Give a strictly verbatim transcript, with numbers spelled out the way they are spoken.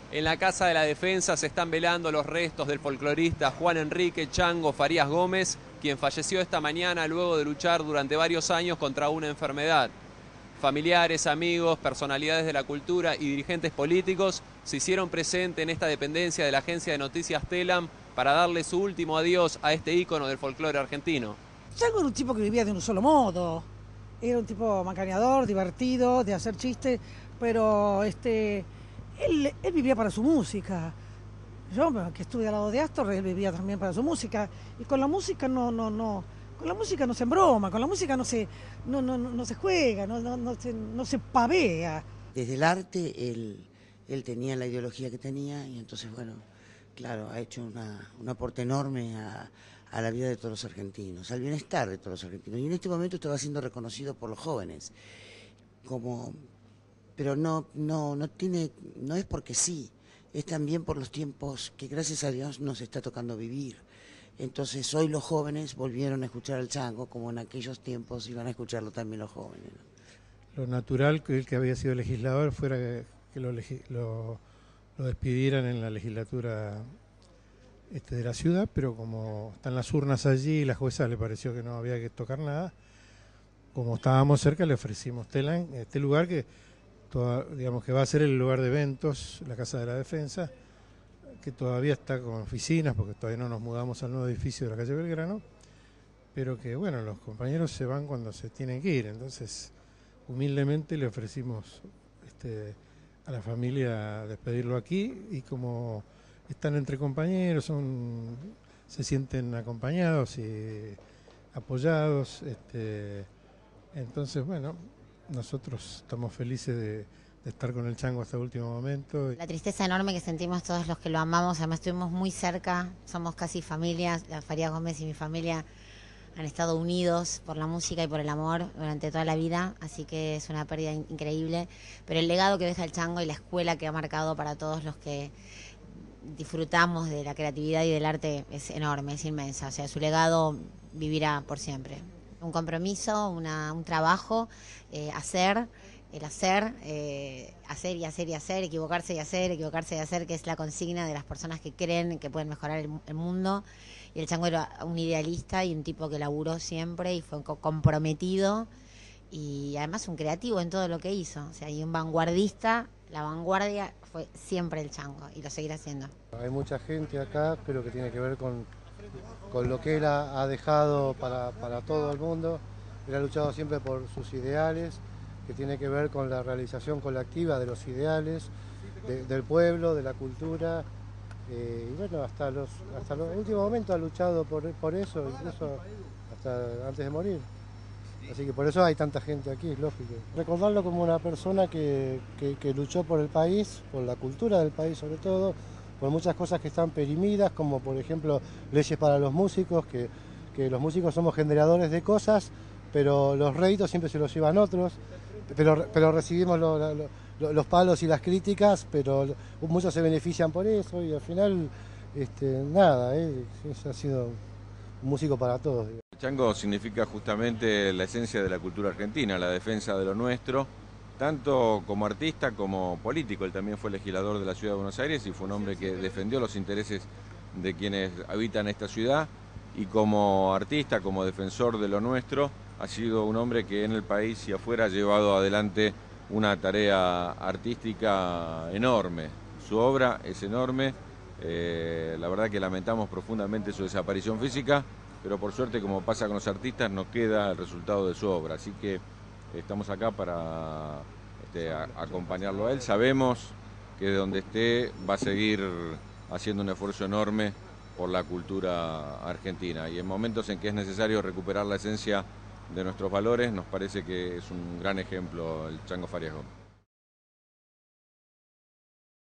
En la Casa de la Defensa se están velando los restos del folclorista Juan Enrique Chango Farías Gómez, quien falleció esta mañana luego de luchar durante varios años contra una enfermedad. Familiares, amigos, personalidades de la cultura y dirigentes políticos se hicieron presentes en esta dependencia de la agencia de noticias Telam para darle su último adiós a este ícono del folclore argentino. Chango era un tipo que vivía de un solo modo. Era un tipo macaneador, divertido, de hacer chistes, pero este, él, él vivía para su música. Yo, que estuve al lado de Astor, él vivía también para su música. Y con la música no, no, no, con la música no se embroma, con la música no se, no, no, no, no se juega, no, no, no, se, no se pavea. Desde el arte, él, él tenía la ideología que tenía y entonces, bueno, claro, ha hecho una, un aporte enorme a, a la vida de todos los argentinos, al bienestar de todos los argentinos. Y en este momento estaba siendo reconocido por los jóvenes, como, pero no, no, no tiene, no es porque sí, es también por los tiempos que gracias a Dios nos está tocando vivir. Entonces hoy los jóvenes volvieron a escuchar al Chango, como en aquellos tiempos iban a escucharlo también los jóvenes, ¿no? Lo natural que el que había sido legislador fuera que, que lo, lo, lo despidieran en la legislatura este, de la ciudad, pero como están las urnas allí y la jueza le pareció que no había que tocar nada, como estábamos cerca le ofrecimos Telam, este lugar que, toda, digamos que va a ser el lugar de eventos, la Casa de la Defensa, que todavía está con oficinas, porque todavía no nos mudamos al nuevo edificio de la calle Belgrano, pero que bueno, los compañeros se van cuando se tienen que ir, entonces humildemente le ofrecimos este, a la familia despedirlo aquí, y como están entre compañeros, son, se sienten acompañados y apoyados, este, entonces bueno, nosotros estamos felices de de estar con el Chango hasta el último momento. La tristeza enorme que sentimos todos los que lo amamos, además estuvimos muy cerca, somos casi familias, la Farías Gómez y mi familia han estado unidos por la música y por el amor durante toda la vida, así que es una pérdida increíble, pero el legado que deja el Chango y la escuela que ha marcado para todos los que disfrutamos de la creatividad y del arte es enorme, es inmensa, o sea, su legado vivirá por siempre. Un compromiso, una, un trabajo, eh, hacer, el hacer, eh, hacer y hacer y hacer, equivocarse y hacer, equivocarse y hacer, que es la consigna de las personas que creen que pueden mejorar el, el mundo. Y el Chango era un idealista y un tipo que laburó siempre y fue comprometido y además un creativo en todo lo que hizo. O sea, y un vanguardista, la vanguardia fue siempre el Chango y lo seguirá haciendo. Hay mucha gente acá, pero que tiene que ver con, con lo que él ha, ha dejado para, para todo el mundo. Él ha luchado siempre por sus ideales, que tiene que ver con la realización colectiva de los ideales, de, del pueblo, de la cultura, eh, y bueno, hasta los hasta los últimos momentos ha luchado por, por eso, incluso hasta antes de morir. Así que por eso hay tanta gente aquí, es lógico. Recordarlo como una persona que, que, que luchó por el país, por la cultura del país sobre todo, por muchas cosas que están perimidas, como por ejemplo leyes para los músicos, que, que los músicos somos generadores de cosas, pero los réditos siempre se los llevan otros. Pero, pero recibimos lo, lo, lo, los palos y las críticas, pero muchos se benefician por eso y al final, este, nada, eh, ha sido un músico para todos. Digamos. Chango significa justamente la esencia de la cultura argentina, la defensa de lo nuestro, tanto como artista como político. Él también fue legislador de la ciudad de Buenos Aires y fue un hombre que defendió los intereses de quienes habitan esta ciudad, y como artista, como defensor de lo nuestro, ha sido un hombre que en el país y afuera ha llevado adelante una tarea artística enorme. Su obra es enorme, eh, la verdad que lamentamos profundamente su desaparición física, pero por suerte, como pasa con los artistas, nos queda el resultado de su obra. Así que estamos acá para este, a, acompañarlo a él. Sabemos que de donde esté va a seguir haciendo un esfuerzo enorme por la cultura argentina, y en momentos en que es necesario recuperar la esencia de nuestros valores, nos parece que es un gran ejemplo el Chango Farías Gómez.